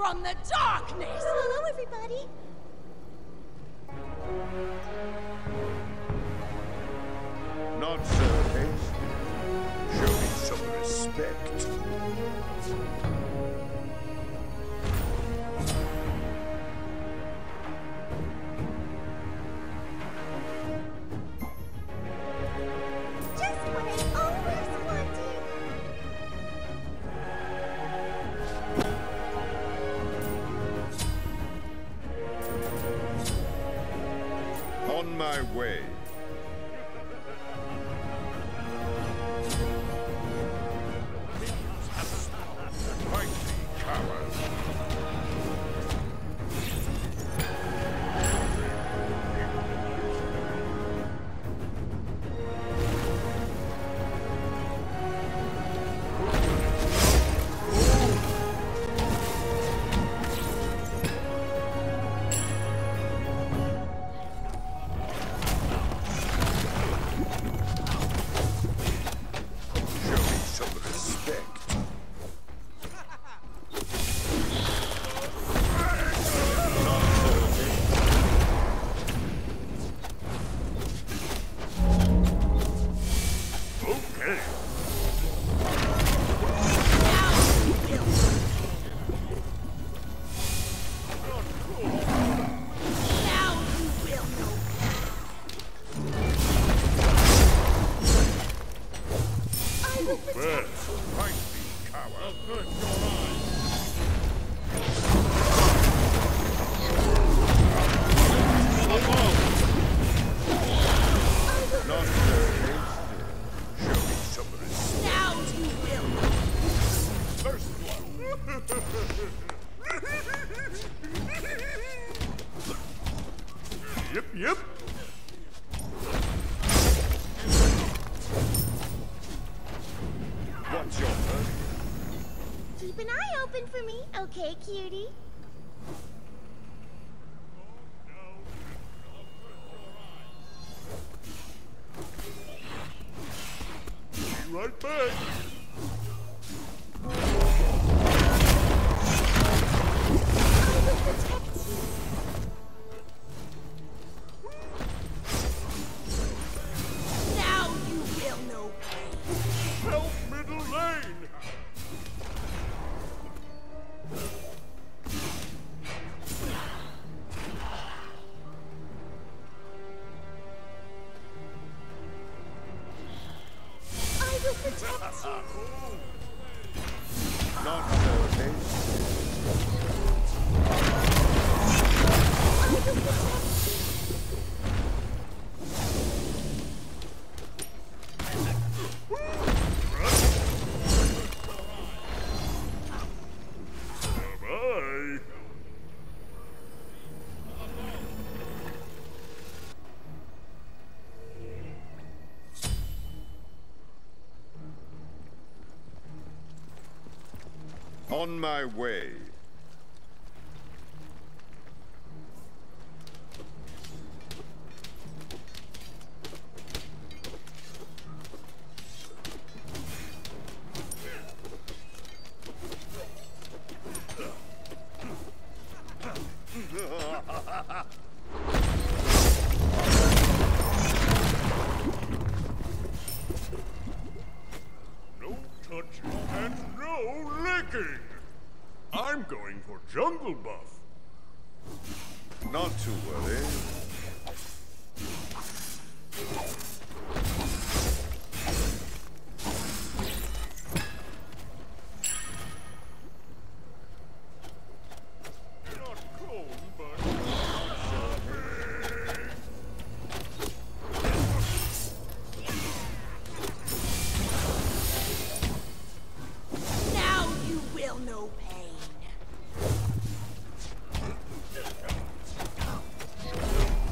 from the darkness! Hello, everybody! Not so hasty. Show me some respect. Just what I always wanted! On my way. Fight me, coward. Show me some respect. Okay. Now you will know. I will protect Well, fight me, coward. Not so hasty. Show me some respect. Now you will know. First one. Yep. What's your hurry? Keep an eye open for me, okay, cutie? Be right back. I will protect you. Now you will know pain. Help middle lane. I will protect you. Not so hasty. I will protect you. Bye. On my way. No touching and no licking. I'm going for jungle buff. Not to worry. Not cold, but Now you will know pain.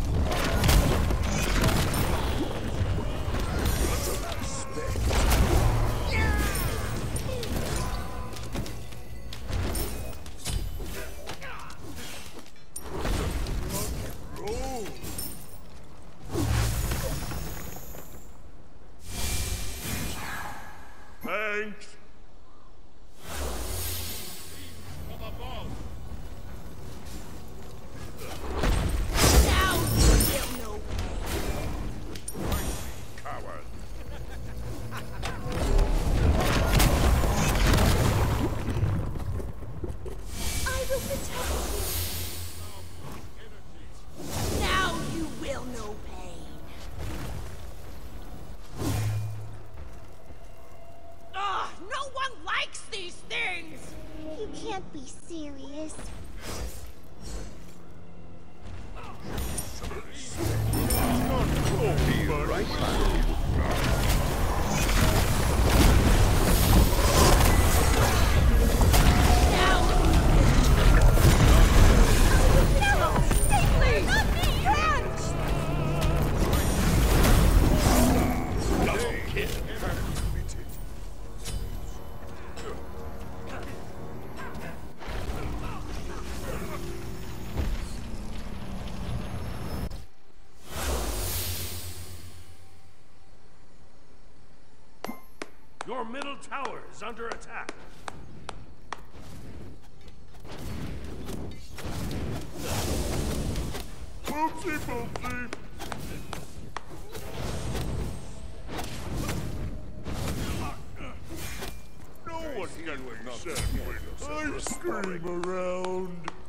stupid token. Now you will know pain. Ugh, no one likes these things! You can't be serious. Be right back. No! Stay clear! Not me! Double kill. Your middle tower is under attack. Boopsie boopsie. No one can accept when I scream around.